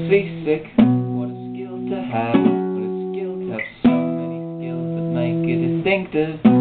makes me sick. What a skill to have, what a skill to have so many skills that make it distinctive.